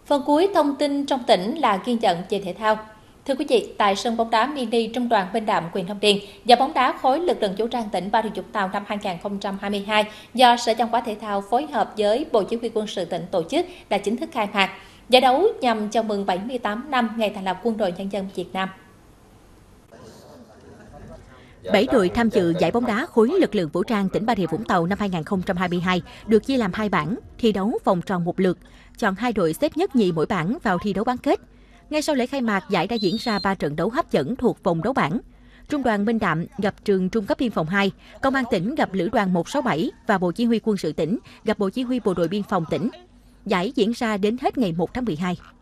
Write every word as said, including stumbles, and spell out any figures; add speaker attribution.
Speaker 1: Phần cuối thông tin trong tỉnh là ghi nhận về thể thao. Thưa quý vị, tại sân bóng đá mini Trung đoàn Minh Đạm, huyện Long Điền, giải bóng đá khối lực lượng vũ trang tỉnh Bà Rịa Vũng Tàu năm hai nghìn không trăm hai mươi hai do Sở Văn hóa Thể thao phối hợp với Bộ Chỉ huy Quân sự tỉnh tổ chức đã chính thức khai mạc. Giải đấu nhằm chào mừng bảy mươi tám năm ngày thành lập Quân đội Nhân dân Việt Nam.
Speaker 2: Bảy đội tham dự giải bóng đá khối lực lượng vũ trang tỉnh Bà Rịa Vũng Tàu năm hai nghìn không trăm hai mươi hai được chia làm hai bảng, thi đấu vòng tròn một lượt, chọn hai đội xếp nhất nhì mỗi bảng vào thi đấu bán kết. Ngay sau lễ khai mạc, giải đã diễn ra ba trận đấu hấp dẫn thuộc vòng đấu bảng. Trung đoàn Minh Đạm gặp trường Trung cấp Biên phòng hai, Công an tỉnh gặp Lữ đoàn một sáu bảy và Bộ Chỉ huy Quân sự tỉnh gặp Bộ Chỉ huy Bộ đội Biên phòng tỉnh. Giải diễn ra đến hết ngày một tháng mười hai.